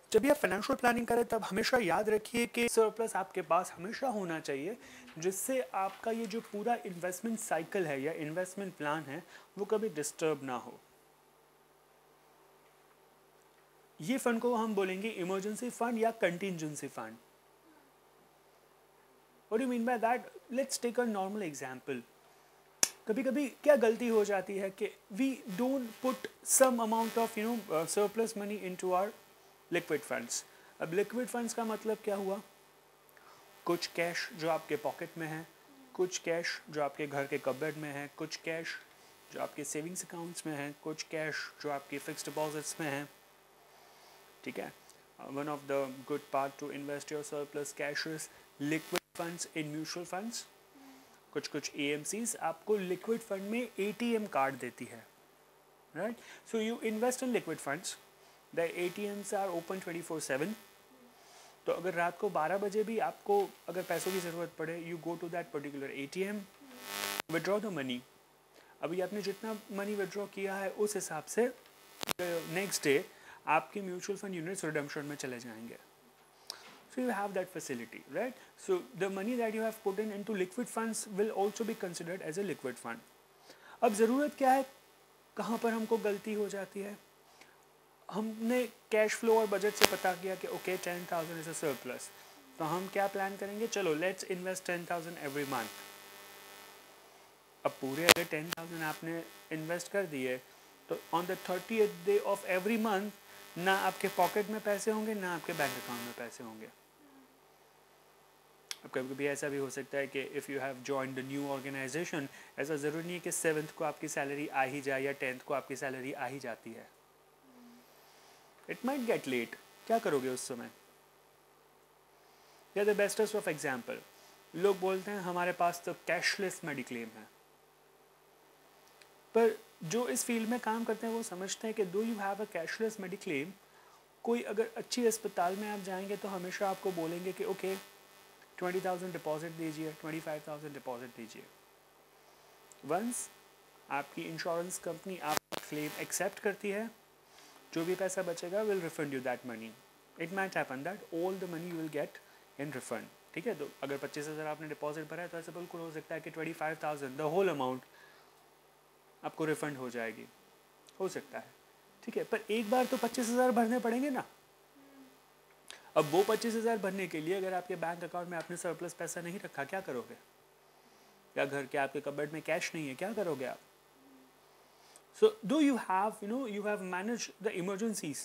जब भी आप फाइनेंशियल प्लानिंग करें तब हमेशा याद रखिए कि सरप्लस आपके पास हमेशा होना चाहिए, जिससे आपका ये जो पूरा इन्वेस्टमेंट साइकिल है या इन्वेस्टमेंट प्लान है वो कभी डिस्टर्ब ना हो। ये फंड को हम बोलेंगे इमरजेंसी फंड या contingency fund. What do you mean by that? Let's take a normal example. कभी कभी क्या गलती हो जाती है कि we don't put some amount of surplus money into our liquid funds. अब लिक्विड फंड्स का मतलब क्या हुआ? कुछ कैश जो आपके पॉकेट में है, कुछ कैश जो आपके घर के कबर्ड में है, कुछ कैश जो आपके सेविंग्स अकाउंट्स में है, कुछ कैश जो आपके फिक्स्ड डिपॉजिट्स में है। ठीक है, one of the good part to invest your surplus cash is liquid funds in mutual funds. कुछ AMCs आपको लिक्विड फंड में ATM कार्ड देती है, right? So you invest in liquid funds, the ATMs are open 24/7। तो अगर रात को 12 बजे भी आपको अगर पैसों की ज़रूरत पड़े, you go to that particular ATM, withdraw the money. अभी आपने जितना मनी विड्रॉ किया है उस हिसाब से नेक्स्ट डे आपके म्यूचुअल फंड यूनिट्स रिडेम्पशन में चले जाएंगे। So you have that facility, right? So the money that you have put in into liquid funds will also be considered as a liquid fund. अब ज़रूरत क्या है, कहाँ पर हमको गलती हो जाती है? हमने कैश फ्लो और बजट से पता किया कि ओके 10,000 इज अ सरप्लस, तो हम क्या प्लान करेंगे? चलो लेट्स इन्वेस्ट 10,000 एवरी मंथ। अब पूरे अगर 10,000 आपने इन्वेस्ट कर दिए तो on the 30th day of every month ना आपके पॉकेट में पैसे होंगे ना आपके बैंक अकाउंट में पैसे होंगे। अब कभी कभी ऐसा भी हो सकता है कि if you have joined the new organisation, ऐसा ज़रूरी नहीं है कि 7th को आपकी सैलरी आ ही जाए या 10th को आपकी सैलरी आ ही जाती है। It might get late. क्या करोगे उस समय? या द बेस्टेस्ट ऑफ एग्जाम्पल, लोग बोलते हैं हमारे पास तो कैशलेस मेडिक्लेम है, पर जो इस फील्ड में काम करते हैं वो समझते हैं कि do you have a cashless mediclaim, कोई अगर अच्छी अस्पताल में आप जाएंगे तो हमेशा आपको बोलेंगे कि ओके 20,000 डिपॉजिट दीजिए, 25,000 डिपॉजिट दीजिए। वंस आपकी इंश्योरेंस कंपनी आपका क्लेम एक्सेप्ट करती है, जो भी पैसा बचेगा will refund you that money. It might happen that all the money you will get in refund. ठीक है, तो अगर 25,000 आपने डिपॉजिट भरा है तो ऐसा बिल्कुल हो सकता है कि 25,000 द होल अमाउंट आपको रिफंड हो जाएगी, हो सकता है। ठीक है, पर एक बार तो 25,000 भरने पड़ेंगे ना। अब वो 25,000 भरने के लिए अगर आपके बैंक अकाउंट में आपने सरप्लस पैसा नहीं रखा, क्या करोगे? या घर के आपके कबर्ड में कैश नहीं है, क्या करोगे आप? So do you have you have manage the emergencies,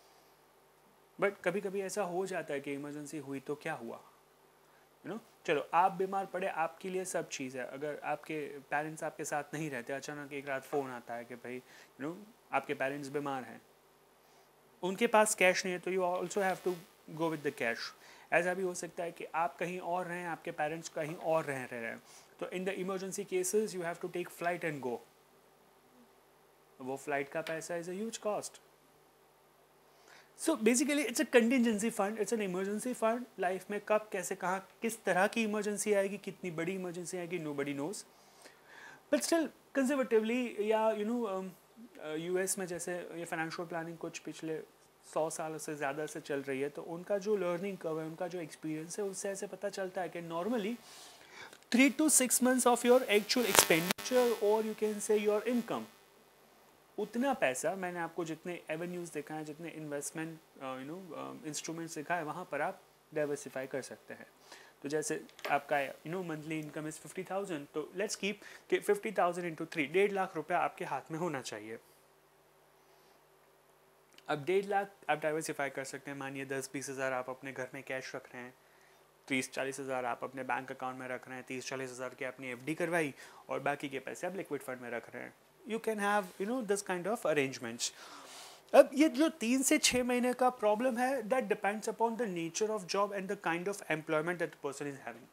but कभी कभी ऐसा हो जाता है कि इमरजेंसी हुई तो क्या हुआ, चलो आप बीमार पड़े, आपके लिए सब चीज़ है। अगर आपके पेरेंट्स आपके साथ नहीं रहते, अचानक एक रात फ़ोन आता है कि भाई आपके पेरेंट्स बीमार हैं, उनके पास कैश नहीं है, तो you also have to go with the cash. ऐसा भी हो सकता है कि आप कहीं और रहें, आपके पेरेंट्स कहीं और रह रहे हैं, तो in the emergency cases you have to take flight and go. वो फ्लाइट का पैसा is a huge cost. So basically it's a contingency fund, it's an emergency fund. Life में कब, कैसे, कहाँ, किस तरह की इमरजेंसी आएगी, कितनी बड़ी इमरजेंसी आएगी, nobody knows. But still conservatively, या US में जैसे ये फाइनेंशियल प्लानिंग कुछ पिछले 100 साल से ज़्यादा से चल रही है, तो उनका जो लर्निंग कर्व है, उनका जो एक्सपीरियंस है, उससे ऐसे पता चलता है कि normally 3 to 6 months of your actual expenditure और you can say your income, उतना पैसा, मैंने आपको जितने एवेन्यूज़ दिखा है, जितने इन्वेस्टमेंट इंस्ट्रूमेंट्स दिखा है, वहाँ पर आप डाइवर्सिफाई कर सकते हैं। तो जैसे आपका मंथली इनकम इज़ 50,000, तो लेट्स कीप कि 50,000 इंटू 3, 1.5 लाख रुपया आपके हाथ में होना चाहिए। अब 1.5 लाख आप डाइवर्सिफाई कर सकते हैं। मानिए 10-20 हज़ार आप अपने घर में कैश रख रहे हैं, 30-40 हज़ार आप अपने बैंक अकाउंट में रख रहे हैं, 30-40 हज़ार की आपने FD करवाई और बाकी के पैसे आप लिक्विड फंड में रख रहे हैं। You can have this kind of arrangements. अब ये जो 3 से 6 महीने का प्रॉब्लम है, that depends upon the nature of job and the kind of employment that the person is having,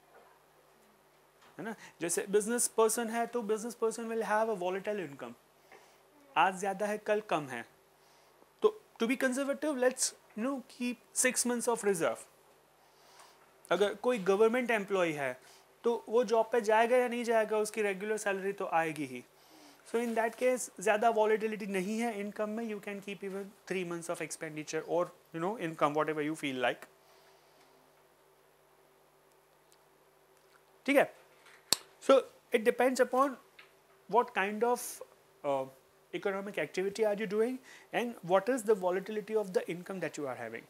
है ना। जैसे बिजनेस पर्सन है तो business person will have a volatile income, आज ज़्यादा है कल कम है, तो to be conservative let's keep 6 months of reserve. अगर कोई गवर्नमेंट एम्प्लॉय है तो वो जॉब पे जाएगा या नहीं जाएगा, उसकी रेगुलर सैलरी तो आएगी ही। सो इन दैट केस ज़्यादा वॉलेटिलिटी नहीं है इनकम में, you can keep even 3 months of expenditure और income whatever you feel like. ठीक है. So it depends upon what kind of economic activity are you doing and what is the volatility of the income that you are having.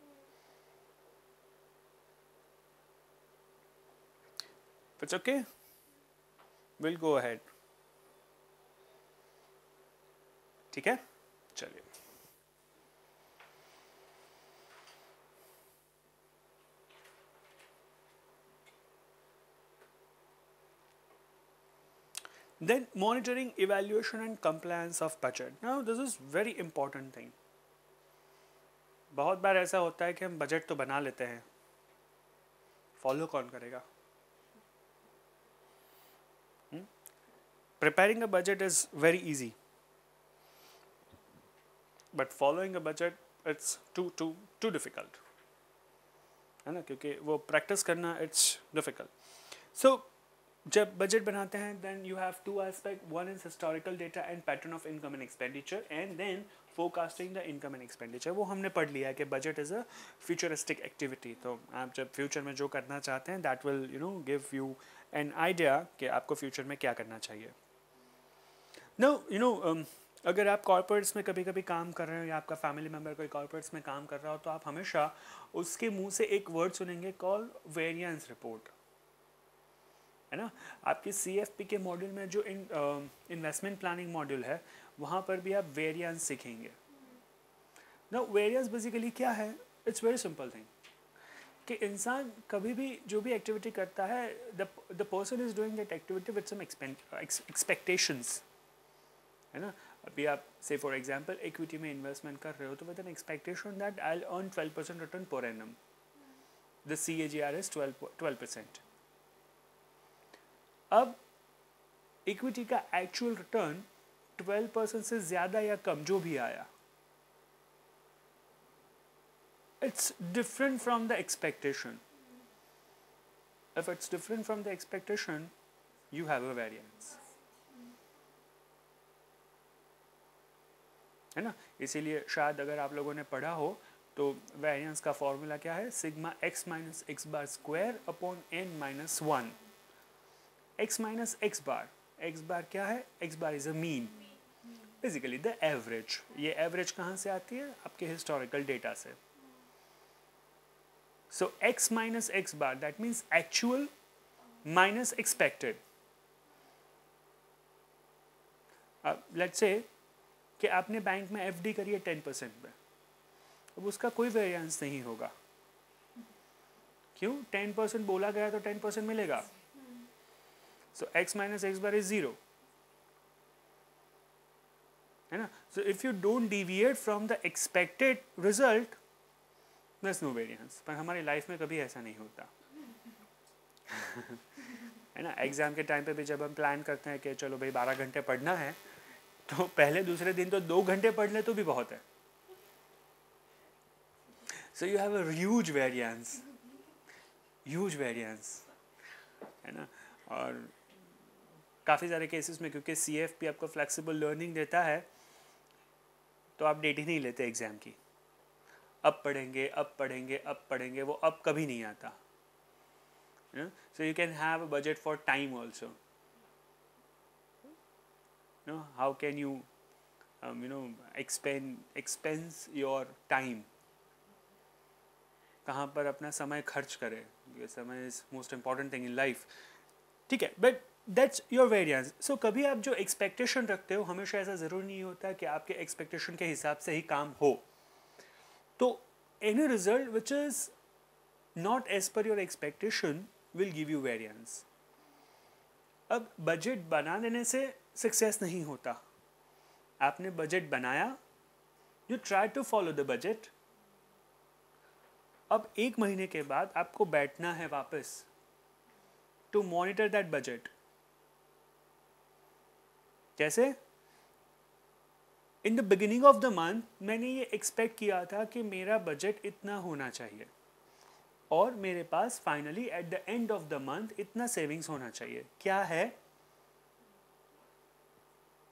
If it's okay, we'll go ahead. ठीक है, चलिए. Then monitoring, evaluation and compliance of budget. Now this is very important thing. बहुत बार ऐसा होता है कि हम budget तो बना लेते हैं, फॉलो कौन करेगा? Preparing a budget is very easy, but following a budget it's too difficult, है ना? क्योंकि वो प्रैक्टिस करना it's difficult. So जब बजट बनाते हैं then you have two aspect. One is historical data and pattern of income and expenditure, and then forecasting the income and expenditure. वो हमने पढ़ लिया कि budget is a futuristic activity. तो आप जब फ्यूचर में जो करना चाहते हैं that will give you an idea कि आपको फ्यूचर में क्या करना चाहिए. Now अगर आप कॉर्पोरेट्स में कभी कभी काम कर रहे हो या आपका फैमिली मेम्बर कोई कॉर्पोरेट्स में काम कर रहा हो तो आप हमेशा उसके मुंह से एक वर्ड सुनेंगे कॉल वेरिएंस रिपोर्ट, है ना? आपकी CFP के मॉड्यूल में जो इन्वेस्टमेंट प्लानिंग मॉड्यूल है वहाँ पर भी आप वेरिएंस सीखेंगे. नाउ वेरिएंस बेसिकली क्या है? इट्स वेरी सिंपल थिंग कि इंसान कभी भी जो भी एक्टिविटी करता है the person is doing that activity with some expectations, है ना? अभी आप से फॉर एग्जांपल इक्विटी में इन्वेस्टमेंट कर रहे हो तो with an expectation that I will earn 12% return per annum. The CAGR is 12%. अब इक्विटी का एक्चुअल रिटर्न 12% से ज़्यादा या कम जो भी आया, it's different from the expectation. If it's different from the expectation, you have a variance. है ना? इसीलिए शायद अगर आप लोगों ने पढ़ा हो तो वेरिएंस का फॉर्मूला क्या है? Sigma x minus x bar square upon n minus 1. x minus x bar क्या है? x bar is a mean, basically the average. ये एवरेज कहाँ से आती है? आपके हिस्टोरिकल डेटा से. So x minus x bar, that means actual minus expected. Let's say कि आपने बैंक में FD करी है 10% पे, अब उसका कोई वेरिएंस नहीं होगा. क्यों? 10% बोला गया तो 10% मिलेगा. So x minus x bar is 0, है ना? So if you don't deviate from the expected result, there's no variance. पर हमारी लाइफ में कभी ऐसा नहीं होता. है ना? एग्जाम के टाइम पे भी जब हम प्लान करते हैं कि चलो भाई 12 घंटे पढ़ना है तो पहले दूसरे दिन तो 2 घंटे पढ़ ले तो भी बहुत है. So you have a huge variance, है ना? और काफ़ी सारे केसेस में क्योंकि CFP आपको फ्लेक्सिबल लर्निंग देता है तो आप डेट ही नहीं लेते एग्ज़ाम की. अब पढ़ेंगे, वो अब कभी नहीं आता. So you can have a budget for time also. How can you expense your time? कहाँ पर अपना समय खर्च करें? ये समय is most important thing in life. ठीक है, but that's your variance. So कभी आप जो expectation रखते हो हमेशा ऐसा ज़रूरी नहीं होता कि आपके expectation के हिसाब से ही काम हो. तो any result which is not as per your expectation will give you variance. अब बजट बना देने से सक्सेस नहीं होता. आपने बजट बनाया, you try to follow the budget. अब 1 महीने के बाद आपको बैठना है वापस to monitor that budget. कैसे? In the beginning of the month मैंने ये एक्सपेक्ट किया था कि मेरा बजट इतना होना चाहिए और मेरे पास finally at the end of the month इतना सेविंग्स होना चाहिए. क्या है?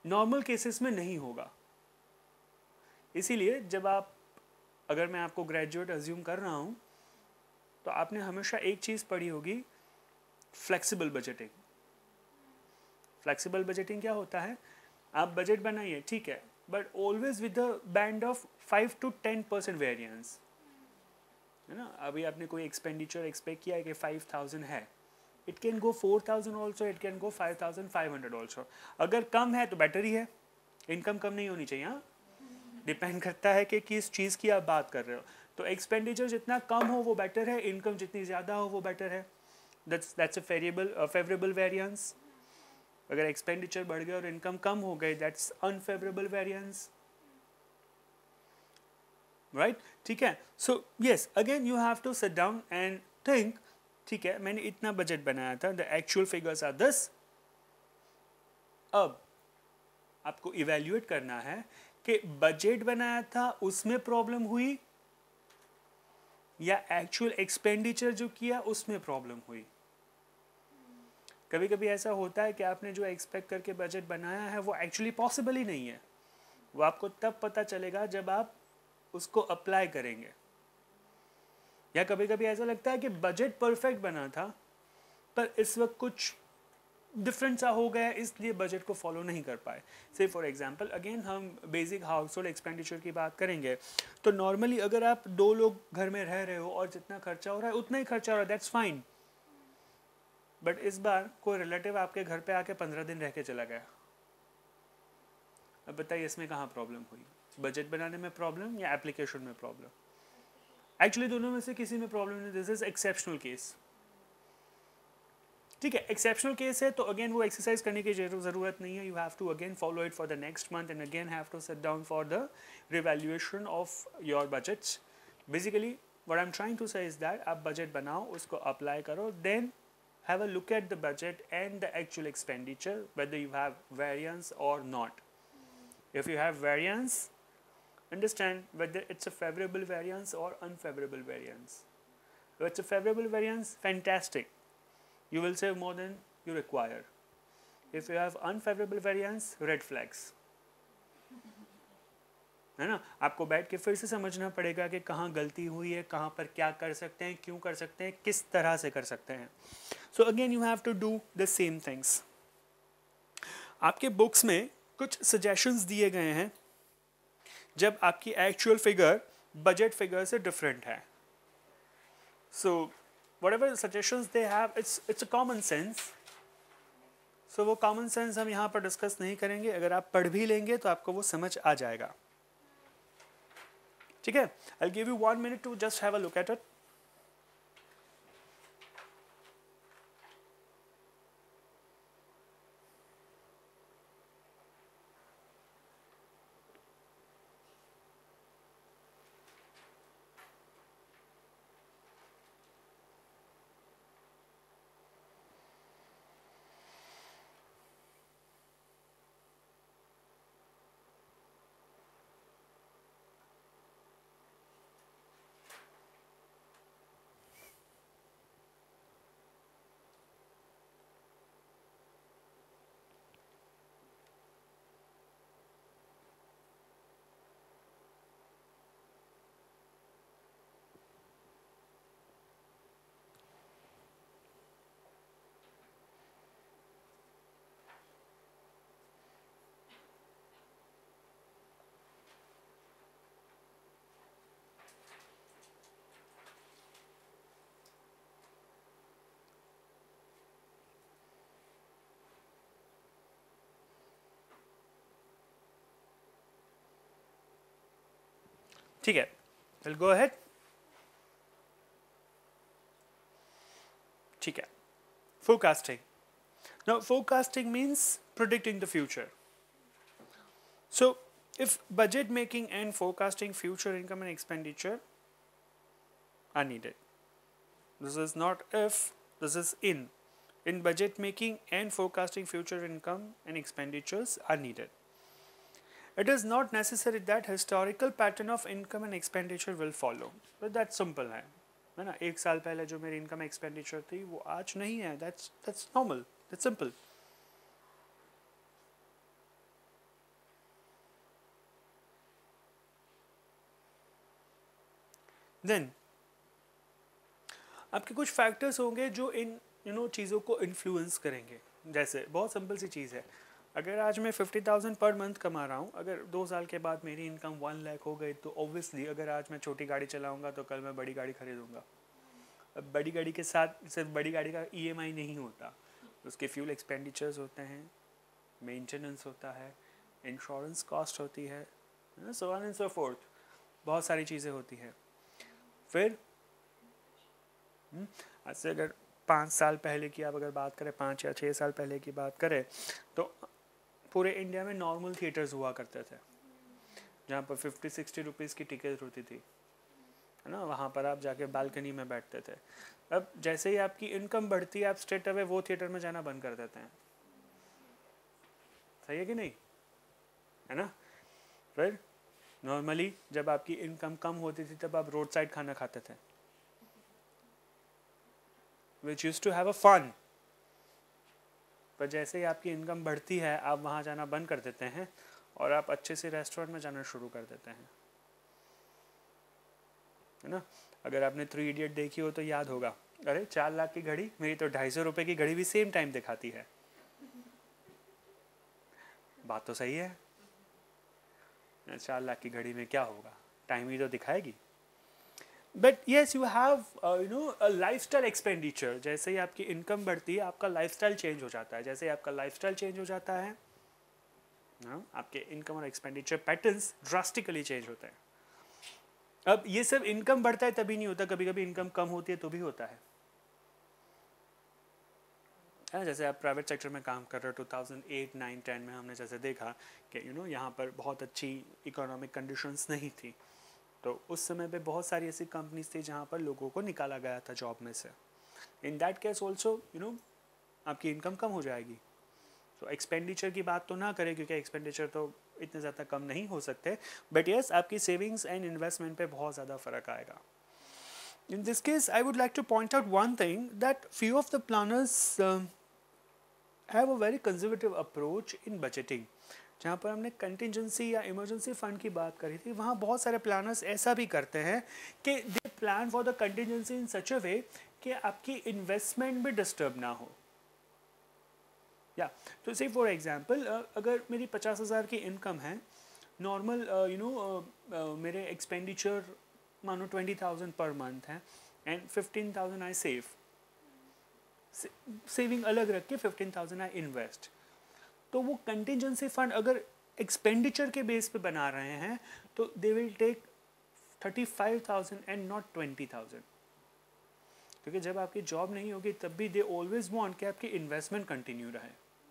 नॉर्मल केसेस में नहीं होगा। इसीलिए जब आप, अगर मैं आपको ग्रेजुएट अज्यूम कर रहा हूँ, तो आपने हमेशा एक चीज़ पढ़ी होगी, फ्लेक्सिबल बजटिंग। फ्लेक्सिबल बजटिंग क्या होता है? आप बजट बनाइए, ठीक है, but always with the band of 5 to 10% variance, है ना। अभी आपने कोई एक्सपेंडिचर एक्सपेक्ट किया है कि 5000 है, it can go 4000 also, it can go 5500 also. अगर कम है तो बेटर ही है, इनकम कम नहीं होनी चाहिए। हाँ, डिपेंड करता है कि किस चीज़ की आप बात कर रहे हो। तो एक्सपेंडिचर जितना कम हो वो बेटर है, इनकम जितनी ज़्यादा हो वो बेटर है। That's a favourable variance. अगर एक्सपेंडिचर बढ़ गया और इनकम कम हो गई, दैट्स अनफेवरेबल वेरिएंस, राइट? ठीक है। So yes, again you have to sit down and think, ठीक है, मैंने इतना बजट बनाया था, the actual figures are this. अब आपको इवेल्युएट करना है कि बजट बनाया था उसमें प्रॉब्लम हुई या एक्चुअल एक्सपेंडिचर जो किया उसमें प्रॉब्लम हुई। कभी कभी ऐसा होता है कि आपने जो एक्सपेक्ट करके बजट बनाया है वो एक्चुअली पॉसिबल ही नहीं है। वो आपको तब पता चलेगा जब आप उसको अप्लाई करेंगे। या कभी कभी ऐसा लगता है कि बजट परफेक्ट बना था पर इस वक्त कुछ डिफरेंट सा हो गया, इसलिए बजट को फॉलो नहीं कर पाए। से फॉर एग्जांपल, अगेन हम बेसिक हाउस होल्ड एक्सपेंडिचर की बात करेंगे, तो नॉर्मली अगर आप 2 लोग घर में रह रहे हो और जितना खर्चा हो रहा है उतना ही खर्चा हो रहा है, दैट्स फाइन। बट इस बार कोई रिलेटिव आपके घर पे आके 15 दिन रह के चला गया। अब बताइए इसमें कहाँ प्रॉब्लम हुई? बजट बनाने में प्रॉब्लम या एप्लीकेशन में प्रॉब्लम? एक्चुअली दोनों में से किसी में प्रॉब्लम नहीं। This is exceptional case. ठीक है, एक्सेप्शनल केस है तो अगेन वो एक्सरसाइज करने की ज़रूरत नहीं है। You have to again follow it for the next month and again have to sit down for the revaluation of your budgets. Basically what I am trying to say is that आप budget बनाओ, उसको apply करो, then have a look at the budget and the actual expenditure, whether you have variance or not. If you have variance, understand whether it's a favorable variance or unfavorable variance. If it's a favorable variance, fantastic. You will save more than you require. If you have unfavorable variance, red flags. है ना, आपको बैठ के फिर से समझना पड़ेगा कि कहाँ गलती हुई है, कहाँ पर क्या कर सकते हैं, क्यों कर सकते हैं, किस तरह से कर सकते हैं। So again you have to do the same things. आपके बुक्स में कुछ सजेशंस दिए गए हैं जब आपकी एक्चुअल फिगर बजट फिगर से डिफरेंट है। So whatever suggestions they have, it's a common sense. So वो कॉमन सेंस हम यहाँ पर डिस्कस नहीं करेंगे, अगर आप पढ़ भी लेंगे तो आपको वो समझ आ जाएगा। ठीक है, I'll give you 1 minute to just have a look at it. ठीक है, I'll go ahead. ठीक है, forecasting. Now forecasting means predicting the future. So if budget making and forecasting future income and expenditure are needed. This is not if, this is in. In budget making and forecasting future income and expenditures are needed. It is not necessary that historical pattern of income and expenditure will follow. But that's simple है ना। 1 साल पहले जो मेरी income expenditure थी वो आज नहीं है, that's normal, that's simple. Then आपके कुछ फैक्टर्स होंगे जो इन चीज़ों को इन्फ्लुएंस करेंगे। जैसे बहुत सिंपल सी चीज़ है, अगर आज मैं 50,000 पर मंथ कमा रहा हूँ, अगर 2 साल के बाद मेरी इनकम 1 लाख हो गई, तो ऑब्वियसली अगर आज मैं छोटी गाड़ी चलाऊँगा तो कल मैं बड़ी गाड़ी खरीदूँगा। अब बड़ी गाड़ी के साथ सिर्फ बड़ी गाड़ी का EMI नहीं होता, उसके फ्यूल एक्सपेंडिचर्स होते हैं, मेंटेनेंस होता है, इंश्योरेंस कॉस्ट होती है, so on and so forth, बहुत सारी चीज़ें होती हैं। फिर आज से अगर 5 साल पहले की आप अगर बात करें, 5 या 6 साल पहले की बात करें, तो पूरे इंडिया में नॉर्मल थिएटर्स हुआ करते थे जहाँ पर 50-60 रुपीज़ की टिकट होती थी, है ना, वहाँ पर आप जाके बालकनी में बैठते थे। अब जैसे ही आपकी इनकम बढ़ती है, आप स्ट्रेट अवे वो थिएटर में जाना बंद कर देते हैं। सही है कि नहीं, है ना। फिर नॉर्मली जब आपकी इनकम कम होती थी तब आप रोड साइड खाना खाते थे, which use to have a fun. पर जैसे ही आपकी इनकम बढ़ती है, आप वहाँ जाना बंद कर देते हैं और आप अच्छे से रेस्टोरेंट में जाना शुरू कर देते हैं, है ना। अगर आपने 3 इडियट देखी हो तो याद होगा, अरे 4 लाख की घड़ी, मेरी तो 250 रुपये की घड़ी भी सेम टाइम दिखाती है। बात तो सही है, 4 लाख की घड़ी में क्या होगा, टाइम ही तो दिखाएगी। But yes, you have a lifestyle expenditure. जैसे ही आपकी इनकम बढ़ती है, आपका लाइफस्टाइल चेंज हो जाता है। जैसे ही आपका लाइफस्टाइल चेंज हो जाता है, आपके इनकम और एक्सपेंडिचर पैटर्न्स ड्रास्टिकली चेंज होते हैं। अब ये सब इनकम बढ़ता है तभी नहीं होता, कभी कभी इनकम कम होती है तो भी होता है। जैसे आप प्राइवेट सेक्टर में काम कर रहे हो, 2008, 9, 10 में हमने जैसे देखा कि यहाँ पर बहुत अच्छी इकोनॉमिक कंडीशंस नहीं थी, तो उस समय पे बहुत सारी ऐसी कंपनीज थी जहाँ पर लोगों को निकाला गया था जॉब में से। इन दैट केस ऑल्सो आपकी इनकम कम हो जाएगी। तो एक्सपेंडिचर की बात तो ना करें, क्योंकि एक्सपेंडिचर तो इतने ज़्यादा कम नहीं हो सकते, बट येस, आपकी सेविंग्स एंड इन्वेस्टमेंट पे बहुत ज़्यादा फ़र्क आएगा। In this case, I would like to point out one thing, that few of the planners have a very conservative approach in budgeting. जहाँ पर हमने कंटिजेंसी या इमरजेंसी फंड की बात करी थी, वहाँ बहुत सारे प्लानर्स ऐसा भी करते हैं कि they plan for the contingency in such a way कि आपकी इन्वेस्टमेंट भी डिस्टर्ब ना हो। या तो से फॉर एग्जांपल, अगर मेरी 50,000 की इनकम है, नॉर्मल मेरे एक्सपेंडिचर मानो 20,000 पर मंथ है, एंड 15,000 आई सेविंग अलग रख के 15,000 आई इन्वेस्ट। तो वो कंटिजेंसी फंड अगर एक्सपेंडिचर के बेस पे बना रहे हैं तो they will take 35,000 and not 20,000, क्योंकि जब आपकी जॉब नहीं होगी तब भी दे ऑलवेज वांट कि आपकी इन्वेस्टमेंट कंटिन्यू रहे।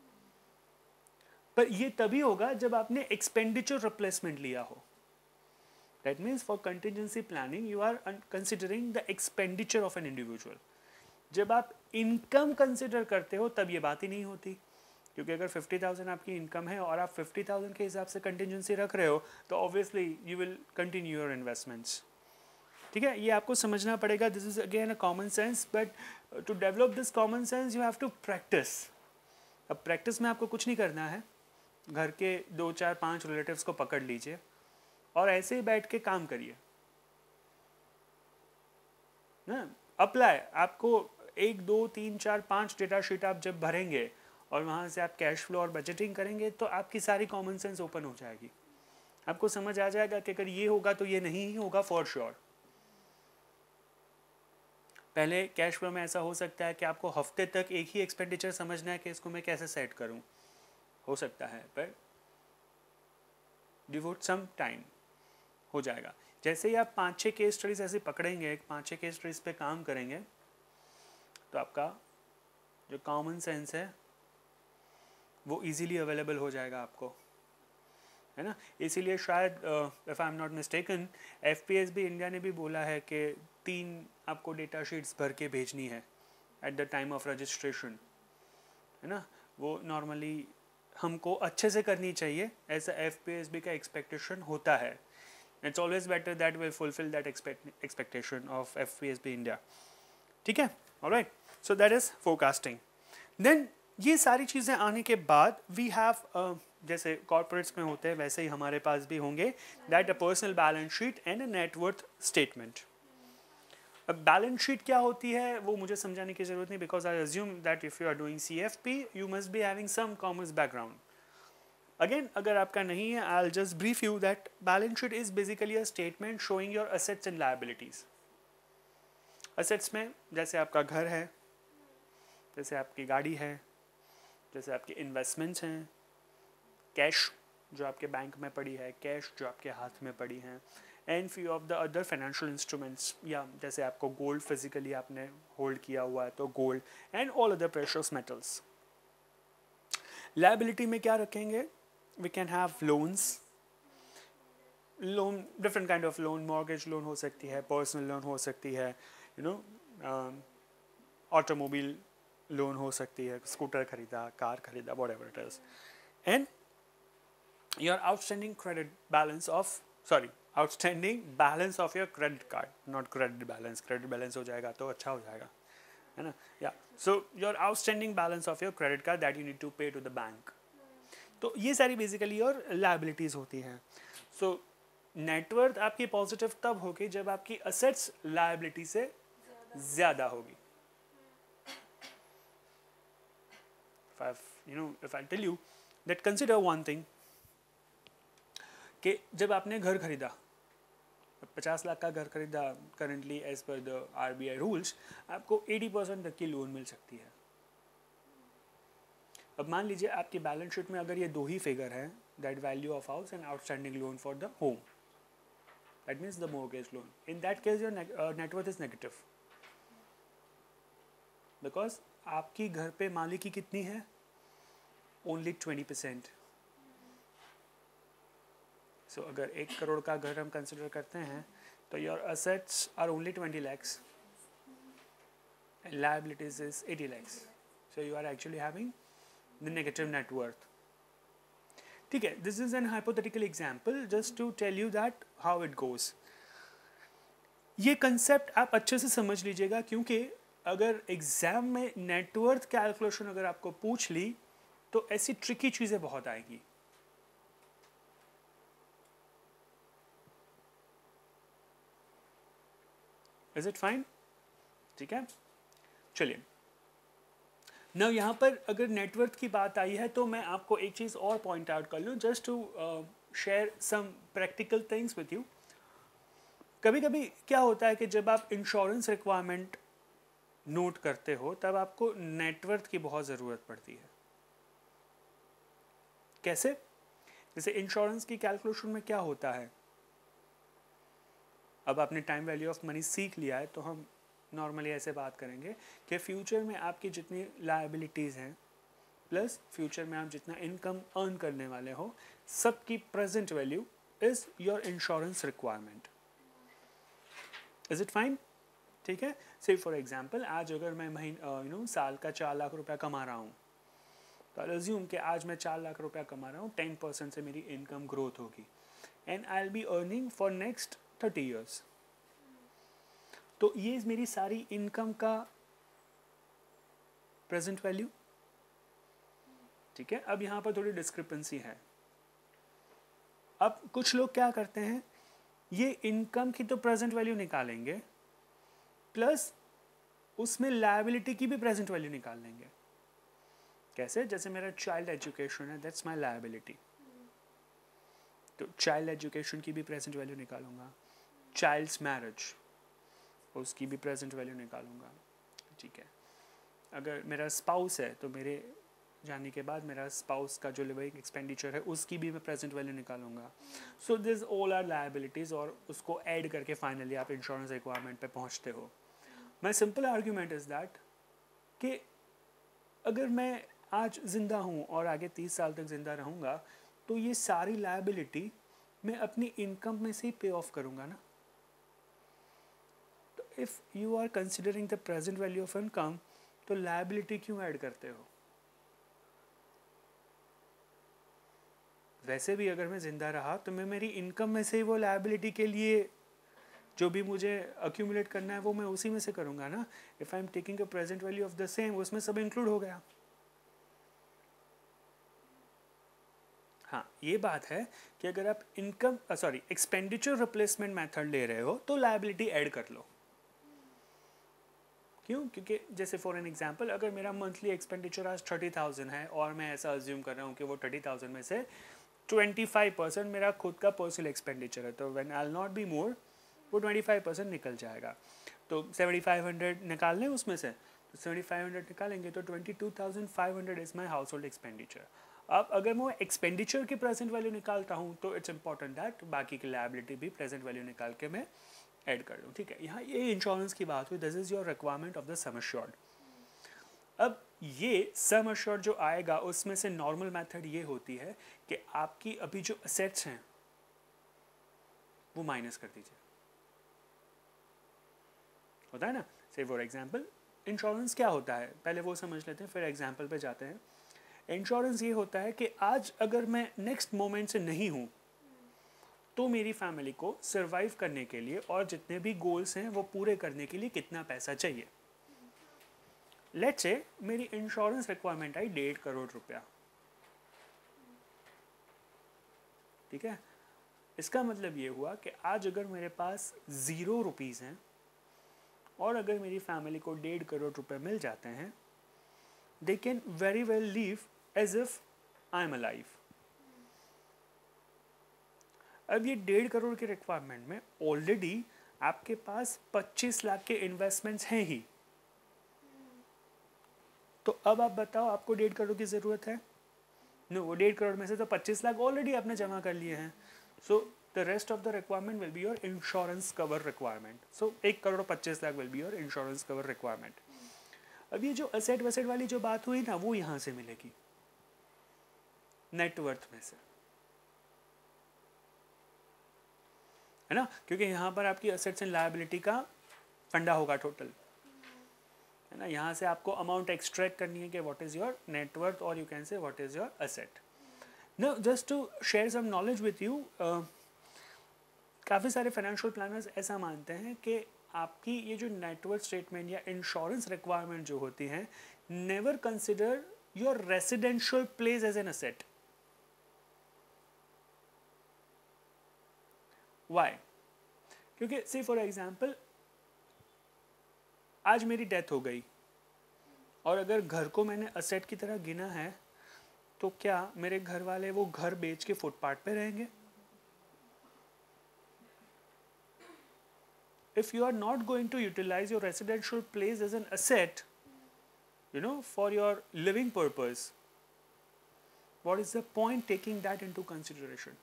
पर ये तभी होगा जब आपने एक्सपेंडिचर रिप्लेसमेंट लिया हो। That means for contingency planning you are considering the expenditure of an individual. जब आप इनकम कंसिडर करते हो तब ये बात ही नहीं होती, क्योंकि अगर 50,000 आपकी इनकम है और आप 50,000 के हिसाब से कंटिजेंसी रख रहे हो तो obviously you will continue your investments. ठीक है, ये आपको समझना पड़ेगा। This is again a common sense, but to develop this common sense you have to practice. अब प्रैक्टिस में आपको कुछ नहीं करना है, घर के 2, 4, 5 रिलेटिव्स को पकड़ लीजिए और ऐसे ही बैठ के काम करिए ना। अप्लाई, आपको 1, 2, 3, 4, 5 डेटा शीट आप जब भरेंगे और वहाँ से आप कैश फ्लो और बजटिंग करेंगे तो आपकी सारी कॉमन सेंस ओपन हो जाएगी। आपको समझ आ जाएगा कि अगर ये होगा तो ये नहीं ही होगा फॉर श्योर। पहले कैश फ्लो में ऐसा हो सकता है कि आपको हफ्ते तक एक ही एक्सपेंडिचर समझना है कि इसको मैं कैसे सेट करूं, हो सकता है, पर डिवोट सम टाइम हो जाएगा। जैसे ही आप 5-6 केस स्टडीज ऐसे पकड़ेंगे, 5-6 केस स्टडीज पे काम करेंगे, तो आपका जो कॉमन सेंस है वो इजीली अवेलेबल हो जाएगा आपको, है ना। इसीलिए शायद if I am not mistaken, FPS भी इंडिया ने भी बोला है कि 3 आपको डेटा शीट्स भर के भेजनी है at the time of registration, है ना। वो नॉर्मली हमको अच्छे से करनी चाहिए, ऐसा FPSB का एक्सपेक्टेशन होता है। It's always better that will fulfil that expectation of FPSB India. ठीक है, alright, so that is forecasting. Then ये सारी चीज़ें आने के बाद वी हैव, जैसे कॉर्पोरेट्स में होते हैं वैसे ही हमारे पास भी होंगे, that a personal balance sheet and a net worth statement. अब बैलेंस शीट क्या होती है वो मुझे समझाने की जरूरत नहीं, because I assume that if you are doing CFP you must be having some commerce background. Again अगर आपका नहीं है, I will just brief you that balance sheet is basically a statement showing your assets and liabilities. Assets में जैसे आपका घर है, जैसे आपकी गाड़ी है, जैसे आपके इन्वेस्टमेंट्स हैं, कैश जो आपके बैंक में पड़ी है, कैश जो आपके हाथ में पड़ी है, and few of the other financial instruments, या जैसे आपको गोल्ड फिजिकली आपने होल्ड किया हुआ है तो gold and all other precious metals. Liability में क्या रखेंगे? We can have loans, loan different kind of loan, mortgage loan हो सकती है, पर्सनल लोन हो सकती है, यू नो ऑटोमोबाइल लोन हो सकती है, स्कूटर खरीदा, कार खरीदा, whatever it is. And your outstanding credit balance of outstanding balance of your credit card, not credit balance हो जाएगा तो अच्छा हो जाएगा, है ना? Yeah, so your outstanding balance of your credit card that you need to pay to the bank. तो ये सारी बेसिकली और liabilities होती हैं. So नेटवर्थ आपकी पॉजिटिव तब होगी जब आपकी असेट्स लायबिलिटी से ज़्यादा होगी. If I tell you that consider one thing, कि जब आपने घर खरीदा, 50 लाख का घर खरीदा, currently as per the RBI rules आपको 80% तक की लोन मिल सकती है. अब मान लीजिए आपकी बैलेंस शीट में अगर ये दो ही फिगर है, that value of house and outstanding loan for the home, that means the mortgage loan. In that case your net worth is negative, because आपकी घर पे मालिकी कितनी है? ओनली 20%. सो अगर 1 करोड़ का घर हम कंसिडर करते हैं तो your assets are only 20 lakhs and liabilities is 80 lakhs. So you are actually having the negative net worth. ठीक है, this is an hypothetical example just to tell you that how it goes. ये concept आप अच्छे से समझ लीजिएगा, क्योंकि अगर एग्जाम में नेटवर्थ कैलकुलेशन अगर आपको पूछ ली तो ऐसी ट्रिकी चीज़ें बहुत आएंगी. Is it fine? ठीक है, चलिए. नाउ यहाँ पर अगर नेटवर्थ की बात आई है तो मैं आपको एक चीज़ और पॉइंट आउट कर लूँ, just to share some practical things with you. कभी कभी क्या होता है कि जब आप इंश्योरेंस रिक्वायरमेंट नोट करते हो तब आपको नेटवर्थ की बहुत ज़रूरत पड़ती है. कैसे? जैसे इंश्योरेंस की कैलकुलेशन में क्या होता है, अब आपने टाइम वैल्यू ऑफ मनी सीख लिया है तो हम नॉर्मली ऐसे बात करेंगे कि फ्यूचर में आपकी जितनी लायबिलिटीज़ हैं प्लस फ्यूचर में आप जितना इनकम अर्न करने वाले हो, सबकी present value is your insurance requirement. Is it fine? ठीक है. से फॉर एग्जांपल आज अगर मैं साल का 4 लाख रुपया कमा रहा हूँ, तो आई अज्यूम कि आज मैं 4 लाख रुपया कमा रहा हूँ, 10% से मेरी इनकम ग्रोथ होगी and I will be earning for next 30 years. तो ये मेरी सारी इनकम का प्रेजेंट वैल्यू. ठीक है, अब यहाँ पर थोड़ी डिस्क्रिपेंसी है. अब कुछ लोग क्या करते हैं, ये इनकम की तो प्रेजेंट वैल्यू निकालेंगे प्लस उसमें लायबिलिटी की भी प्रेजेंट वैल्यू निकाल लेंगे. कैसे? जैसे मेरा चाइल्ड एजुकेशन है, दैट्स माय लायबिलिटी, तो चाइल्ड एजुकेशन की भी प्रेजेंट वैल्यू निकालूंगा. चाइल्ड्स मैरिज, उसकी भी प्रेजेंट वैल्यू निकालूंगा. ठीक है. अगर मेरा स्पाउस है तो मेरे जाने के बाद मेरा स्पाउस का जो लिविंग एक्सपेंडिचर है उसकी भी मैं प्रेजेंट वैल्यू निकालूंगा. So this all are liabilities और उसको ऐड करके फाइनली आप इंश्योरेंस रिक्वायरमेंट पे पहुंचते हो. My simple argument is that कि अगर मैं आज ज़िंदा हूँ और आगे 30 साल तक ज़िंदा रहूँगा तो ये सारी लायबिलिटी मैं अपनी इनकम में से ही पे ऑफ करूँगा ना. तो if you are considering the present value of income, तो लायबिलिटी क्यों ऐड करते हो? वैसे भी अगर मैं ज़िंदा रहा तो मैं मेरी इनकम में से ही वो लायबिलिटी के लिए जो भी मुझे अक्यूमुलेट करना है वो मैं उसी में से करूँगा ना. If I am taking a present value of the same, उसमें सब इंक्लूड हो गया. हाँ, ये बात है कि अगर आप एक्सपेंडिचर रिप्लेसमेंट मेथड ले रहे हो तो लायबिलिटी ऐड कर लो. क्यों? क्योंकि जैसे फॉर एन एग्जांपल अगर मेरा मंथली एक्सपेंडिचर आज 30,000 है और मैं ऐसा अज्यूम कर रहा हूँ कि वो 30,000 में से 25% मेरा खुद का पर्सनल एक्सपेंडिचर है, तो when I will not be more, वो 25% निकल जाएगा। तो 7500 निकाल लें उसमें से, तो 7500 निकालेंगे तो 22,500 is my household expenditure. अब अगर मैं एक्सपेंडिचर की प्रेजेंट वैल्यू निकालता हूँ तो इट्स इंपॉर्टेंट दैट बाकी की लायबिलिटी भी प्रेजेंट वैल्यू निकाल के मैं ऐड कर दूँ, ठीक है। यहाँ ये इंश्योरेंस की बात हुई, this is your requirement of the sum assured. अब ये सम एश्योर्ड जो आएगा उसमें से नॉर्मल मेथड ये होती है कि आपकी अभी जो असेट्स हैं वो माइनस कर दीजिए, होता है ना। से फॉर एग्जांपल इंश्योरेंस क्या होता है पहले वो समझ लेते हैं, फिर एग्जांपल पे जाते हैं। इंश्योरेंस ये होता है कि आज अगर मैं नेक्स्ट मोमेंट से नहीं हूँ तो मेरी फैमिली को सर्वाइव करने के लिए और जितने भी गोल्स हैं वो पूरे करने के लिए कितना पैसा चाहिए। लेट्स से मेरी इंश्योरेंस रिक्वायरमेंट आई 1.5 करोड़ रुपया, ठीक है। इसका मतलब ये हुआ कि आज अगर मेरे पास 0 रुपीज़ हैं और अगर मेरी फैमिली को 1.5 करोड़ रुपए मिल जाते हैं, they can very well live as if I am alive. अब ये 1.5 करोड़ की रिक्वायरमेंट में ऑलरेडी आपके पास 25 लाख के इन्वेस्टमेंट्स हैं ही, तो अब आप बताओ आपको 1.5 करोड़ की ज़रूरत है? नो, वो 1.5 करोड़ में से तो 25 लाख ऑलरेडी आपने जमा कर लिए हैं। So the rest of the requirement will be your insurance cover requirement. So 1 crore 25 lakh will be your insurance cover requirement. अब ये जो असेट वसेट वाली जो बात हुई ना, वो यहाँ से मिलेगी नेटवर्थ में से, है ना, क्योंकि यहाँ पर आपकी असेट्स एंड लायबिलिटी का फंडा होगा टोटल, है ना। यहाँ से आपको अमाउंट एक्सट्रैक्ट करनी है कि व्हाट इज़ योर नेटवर्थ और you can say what is your asset. Now just to share some knowledge with you, काफ़ी सारे फाइनेंशियल प्लानर्स ऐसा मानते हैं कि आपकी ये जो नेटवर्थ स्टेटमेंट या इंश्योरेंस रिक्वायरमेंट जो होती हैं, never consider your residential place as an asset. Why? क्योंकि से फॉर एग्जाम्पल आज मेरी डेथ हो गई और अगर घर को मैंने असेट की तरह गिना है तो क्या मेरे घर वाले वो घर बेच के फुटपाथ पे रहेंगे? If you are not going to utilize your residential place as an asset, you know, for your living purpose, what is the point taking that into consideration?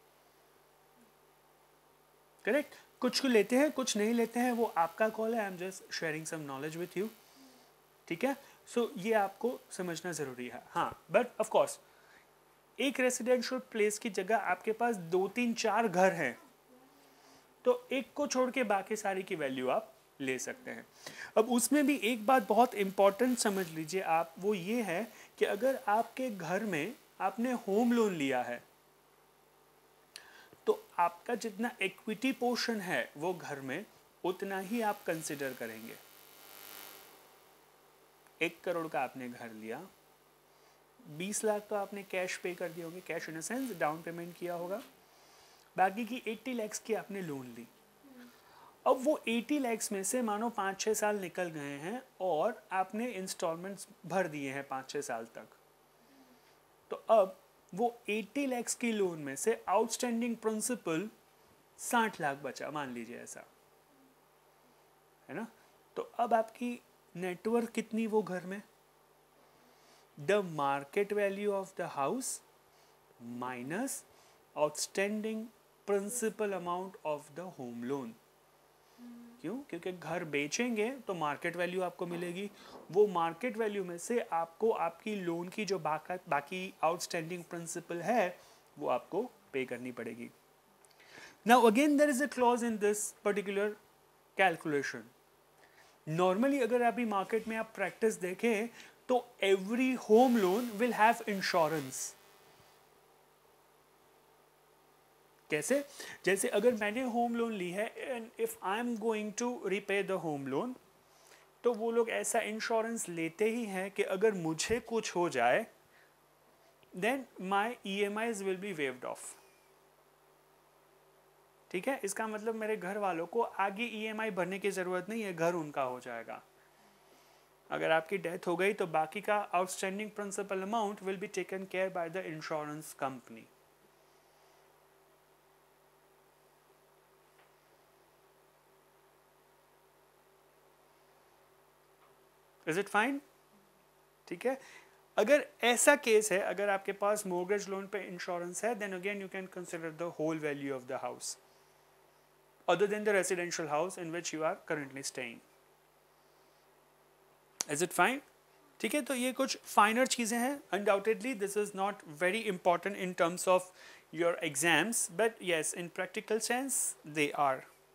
Correct? कुछ को लेते हैं, कुछ नहीं लेते हैं, वो आपका कॉल है। I am just sharing some knowledge with you, ठीक है। सो ये आपको समझना ज़रूरी है। हाँ, बट ऑफ कोर्स एक रेसिडेंशियल प्लेस की जगह आपके पास 2, 3, 4 घर हैं, तो एक को छोड़ के बाकी सारी की वैल्यू आप ले सकते हैं। अब उसमें भी एक बात बहुत इम्पॉर्टेंट समझ लीजिए आप, वो ये है कि अगर आपके घर में आपने होम लोन लिया है तो आपका जितना इक्विटी पोर्शन है वो घर में, उतना ही आप कंसिडर करेंगे। 1 करोड़ का आपने घर लिया, 20 लाख तो आपने कैश पे कर दिए होंगे, cash in a sense down payment किया होगा, बाकी की 80 लाख की आपने लोन ली। अब वो 80 लाख में से मानो 5-6 साल निकल गए हैं और आपने इंस्टॉलमेंट्स भर दिए हैं 5-6 साल तक, तो अब वो 80 लाख की लोन में से आउटस्टैंडिंग प्रिंसिपल 60 लाख बचा, मान लीजिए ऐसा, है ना। तो अब आपकी नेटवर्थ कितनी वो घर में? The market value of the house minus outstanding principal amount of the home loan. क्यों? क्योंकि घर बेचेंगे तो मार्केट वैल्यू आपको मिलेगी, वो मार्केट वैल्यू में से आपको आपकी लोन की जो बाकी आउटस्टैंडिंग प्रिंसिपल है वो आपको पे करनी पड़ेगी। Now again there is a clause in this particular calculation. Normally अगर अभी मार्केट में आप प्रैक्टिस देखें तो every home loan will have insurance. कैसे? जैसे अगर मैंने होम लोन ली है and if I am going to repay the home loan, तो वो लोग ऐसा इंश्योरेंस लेते ही हैं कि अगर मुझे कुछ हो जाए then my EMIs will be waived off. ठीक है, इसका मतलब मेरे घर वालों को आगे EMI भरने की ज़रूरत नहीं है, घर उनका हो जाएगा। अगर आपकी डेथ हो गई तो बाकी का outstanding principal amount will be taken care by the insurance company. Is it fine? ठीक है. अगर ऐसा केस है, अगर आपके पास मोर्गेज लोन पे इंश्योरेंस है, then again you can consider the whole value of the house other than the residential house in which you are currently staying. Is it fine? ठीक है. तो ये कुछ फाइनर चीज़ें हैं. Undoubtedly this is not very important in terms of your exams, but yes, in practical sense they are.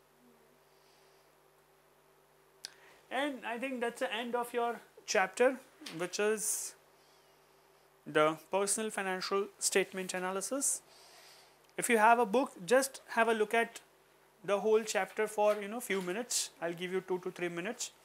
And I think that's the end of your chapter, which is the personal financial statement analysis. If you have a book, just have a look at the whole chapter for few minutes. I'll give you 2 to 3 minutes.